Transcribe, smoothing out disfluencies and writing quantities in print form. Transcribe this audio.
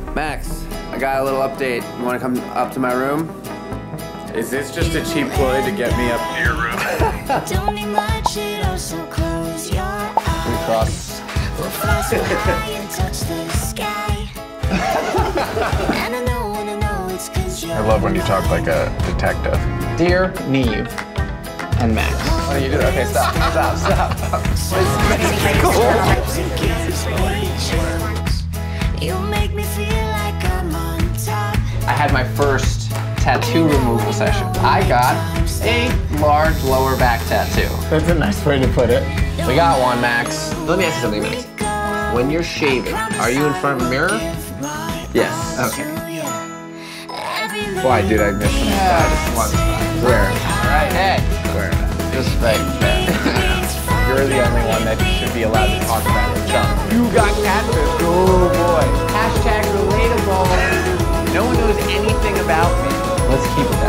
Max, I got a little update. You want to come up to my room? Is this just a cheap ploy to get me up to your room? Don't need much, it also close your eyes. We cross. We'll fly so high and touch the sky. And I know it's 'cause you're I love when you talk like a detective. Dear Nev and Max. What are you doing? Okay, stop. You make me feel like I'm on top. I had my first tattoo removal session. I got a large lower back tattoo. That's a nice way to put it. We got one, Max. Let me ask you something, Max. When you're shaving, are you in front of a mirror? Yes. Okay. Why, dude, I missed some side. One side. Where? Alright, hey. Where? Just right there. You're the only one that should be allowed to talk about your chunk. You got catfish. Oh boy. Hashtag relatable. No one knows anything about me. Let's keep it